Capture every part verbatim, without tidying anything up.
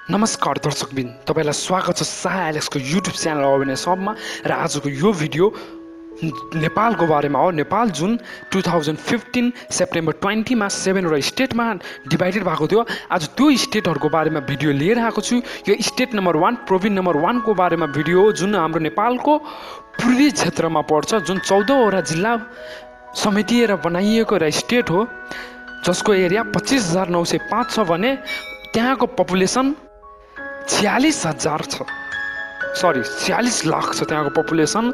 नमस्कार दर्शकबिन, तपाईलाई स्वागत छ साहा एलेक्सको युट्युब च्यानल अवेरनेस हबमा। र आजको यो भिडियो नेपालको बारेमा हो। नेपाल जुन टु थाउजन्ड फिफ्टिन सेप्टेम्बर ट्वेन्टीमा सेभेनवटा स्टेटमा डिभाइडेड भएको थियो। आज त्यो स्टेटहरूको बारेमा भिडियो लिएर आएको छु। यो state number one province number वानको बारेमा भिडियो हो, जुन हाम्रो नेपालको पूर्वी क्षेत्रमा पर्छ, जुन चौधवटा जिल्ला समेटिएर बनाइएको एउटा स्टेट हो, जसको एरिया पच्चिस हजार नौ सय पाँच छ भने त्यहाँको पपुलेसन छ्यालिस हजार छ सरी छ्यालिस लाख छ त्यहाँको पपुलेसन।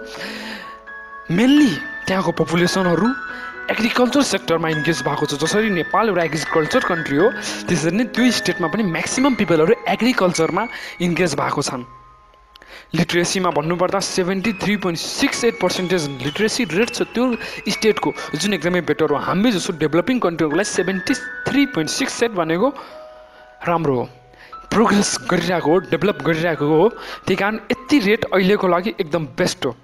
मेनली त्यहाँको पपुलेसनहरू एग्रिकल्चर सेक्टरमा इन्गेज भएको छ। जसरी नेपाल एउटा एग्रिकल्चर कन्ट्री हो, त्यसरी नै त्यो स्टेटमा पनि म्याक्सिमम पिपलहरू एग्रिकल्चरमा इन्गेज भएको छन्। लिट्रेसीमा भन्नुपर्दा seventy three point six eight percentage literacy rate छ त्यो स्टेटको, जुन एकदमै बेटर हो। हामी जस्तो डेभलपिङ कन्ट्रीहरूको लागि seventy three point six eight भनेको राम्रो हो, प्रोग्रेस गरिरहेको हो, डेभलप गरिरहेको हो। त्यही कारण यति रेट अहिलेको लागि एकदम बेस्ट हो।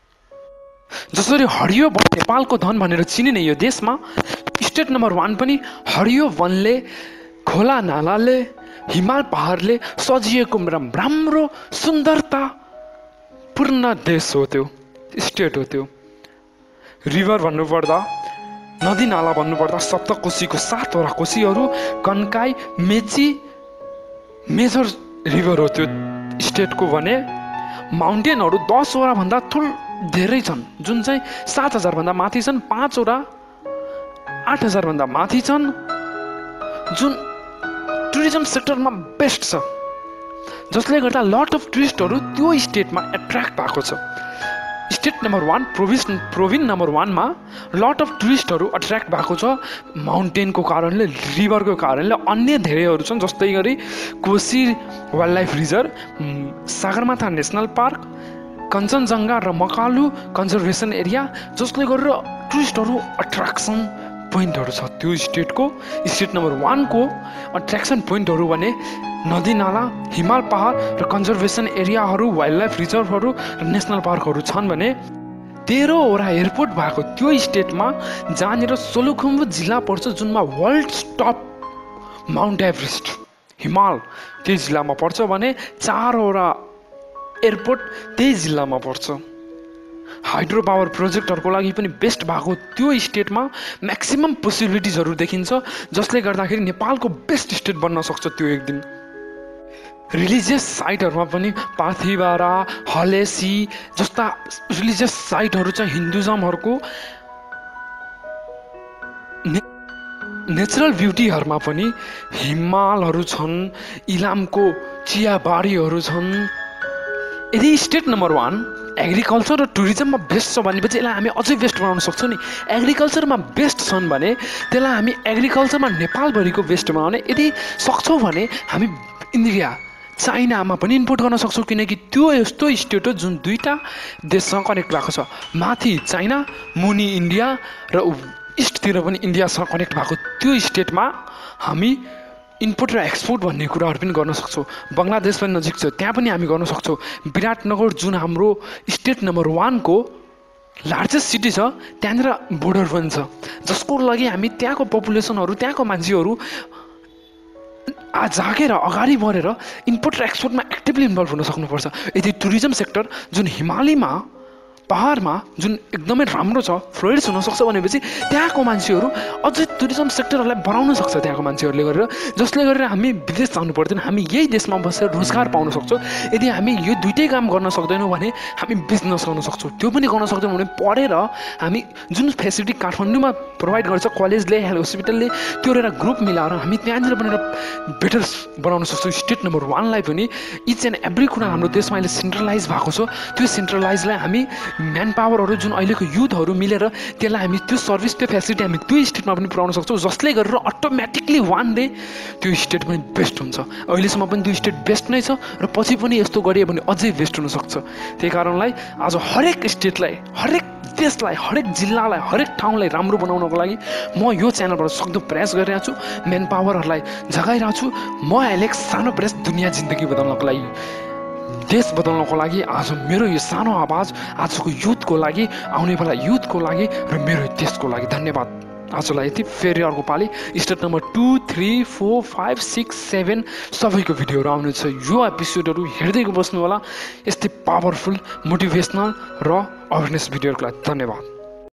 जसरी हरियो वन नेपालको धन भनेर चिनिने यो देशमा स्टेट नम्बर वान पनि हरियो वनले, खोला नालाले, हिमाल पहाडले सजिएको राम्रो सुन्दरता पूर्ण देश हो, त्यो स्टेट हो। त्यो रिभर भन्नुपर्दा, नदी नाला भन्नुपर्दा सप्तकोशीको सातवटा कोशीहरू, कन्काई, मेची मेजर रिभर हो त्यो स्टेटको भने। माउन्टेनहरू दसवटा भन्दा ठुल धेरै छन्, जुन चाहिँ सात हजार भन्दा माथि छन्। पाँचवटा आठ हजार भन्दा माथि छन्, जुन टुरिज्म सेक्टरमा बेस्ट छ, जसले गर्दा लट अफ टुरिस्टहरू त्यो स्टेटमा एट्र्याक्ट भएको छ। State number one province province number वानमा लट अफ टुरिस्टहरू एट्र्याक्ट भएको छ माउन्टेनको कारणले, रिभरको कारणले। अन्य धेरैहरू छन्, जस्तै गरी Koshi wildlife reserve, Sagarmatha national park, Kanchenjunga र मकालु कन्जर्भेसन एरिया, जसले गरेर टुरिस्टहरू एट्र्याक्सन पोइन्टहरू छ। त्यो स्टेटको स्टेट नम्बर वानको एट्र्याक्सन पोइन्टहरू भने नदी नाला, हिमाल पहाड र कन्जर्भेसन एरियाहरू, वाइल्ड लाइफ रिजर्भहरू र नेसनल पार्कहरू छन् भने तेह्रवटा एयरपोर्ट भएको त्यो स्टेटमा, जहाँनिर सोलुखुम्बु जिल्ला पर्छ, जुनमा वर्ल्ड टप माउन्ट एभरेस्ट हिमाल त्यही जिल्लामा पर्छ भने चारवटा एयरपोर्ट त्यही जिल्लामा पर्छ। हाइड्रो पावर प्रोजेक्टहरूको लागि पनि बेस्ट भएको त्यो स्टेटमा म्याक्सिमम पोसिबिलिटिजहरू देखिन्छ, जसले गर्दाखेरि नेपालको बेस्ट स्टेट बन्न सक्छ त्यो एक दिन। रिलिजियस साइटहरूमा पनि पाथिबारा, हलेसी जस्ता रिलिजियस साइटहरू चाहिँ हिन्दुजमहरूको। ने नेचुरल ब्युटीहरूमा पनि हिमालहरू छन्, इलामको चियाबारीहरू छन्। यदि स्टेट नम्बर वान एग्रिकल्चर र टुरिज्ममा बेस्ट छ भनेपछि यसलाई हामी अझै बेस्ट बनाउन सक्छौँ नि। एग्रिकल्चरमा बेस्ट छन् भने त्यसलाई हामी एग्रिकल्चरमा नेपालभरिको बेस्ट बनाउने। यदि सक्छौँ भने हामी इन्डिया चाइनामा पनि इम्पोर्ट गर्न सक्छौँ, किनकि त्यो यस्तो स्टेट हो जुन दुईवटा देशसँग कनेक्ट भएको छ। माथि चाइना, मुनि इन्डिया र इस्टतिर पनि इन्डियासँग कनेक्ट भएको त्यो स्टेटमा हामी इम्पोर्ट र एक्सपोर्ट भन्ने कुराहरू पनि गर्न सक्छौँ। बङ्गलादेश पनि नजिक छ, त्यहाँ पनि हामी गर्न सक्छौँ। विराटनगर जुन हाम्रो स्टेट नम्बर वानको लार्जेस्ट सिटी छ, त्यहाँनिर बोर्डर पनि छ, जसको लागि हामी त्यहाँको पपुलेसनहरू, त्यहाँको मान्छेहरू जागेर अगाडि बढेर इम्पोर्ट र एक्सपोर्टमा एक्टिभली इन्भल्भ हुन सक्नुपर्छ। यदि टुरिज्म सेक्टर जुन हिमालीमा पहाडमा जुन एकदमै राम्रो छ, फ्लोरिस हुनसक्छ भनेपछि त्यहाँको मान्छेहरू अझै टुरिज्म सेक्टरहरूलाई बढाउन सक्छ त्यहाँको मान्छेहरूले गरेर, जसले गरेर हामी विदेश जानु पर्दैन, हामी यही देशमा बसेर रोजगार पाउन सक्छौँ। यदि हामी यो दुइटै काम गर्न सक्दैनौँ भने हामी बिजनेस गर्न सक्छौँ। त्यो पनि गर्न सक्दैनौँ भने पढेर हामी जुन फेसिलिटी काठमाडौँमा प्रोभाइड गर्छ कलेजले, हेल्थ हस्पिटलले, त्यो एउटा ग्रुप मिलाएर हामी त्यहाँनिर बनेर बेटर बनाउन सक्छौँ। स्टेट नम्बर वानलाई पनि इच एन्ड एभ्री कुरा हाम्रो देशमा अहिले सेन्ट्रलाइज भएको छ। त्यो सेन्ट्रलाइजलाई हामी म्यान पावरहरू जुन अहिलेको युथहरू मिलेर त्यसलाई हामी त्यो सर्भिस, त्यो फेसिलिटी हामी त्यो स्टेटमा पनि पुऱ्याउन सक्छौँ, जसले गरेर अटोमेटिकली वान डे त्यो स्टेट पनि बेस्ट हुन्छ। अहिलेसम्म पनि त्यो स्टेट बेस्ट नै छ र पछि पनि यस्तो गरियो भने अझै बेस्ट हुनसक्छ। त्यही कारणलाई आज हरेक स्टेटलाई, हरेक देशलाई, हरेक जिल्लालाई, हरेक ठाउँलाई राम्रो बनाउनको लागि म यो च्यानलबाट सक्दो प्रयास गरिरहेको छु, म्यान पावरहरूलाई जगाइरहेको छु। म एलेक्स सानो प्रयास दुनियाँ जिन्दगी बदल्नको लागि, देश बदल्नको लागि आज मेरो यो सानो आवाज आजको युथको लागि, आउनेवाला युथको लागि र मेरो देशको लागि। धन्यवाद। आजलाई यति। फेरि अर्को पालि step number two three four five six seven सबैको भिडियोहरू आउनेछ। यो एपिसोडहरू हेर्दै बस्नु होला। यस्तै पावरफुल मोटिभेसनल र अवेरनेस भिडियोहरूको लागि धन्यवाद।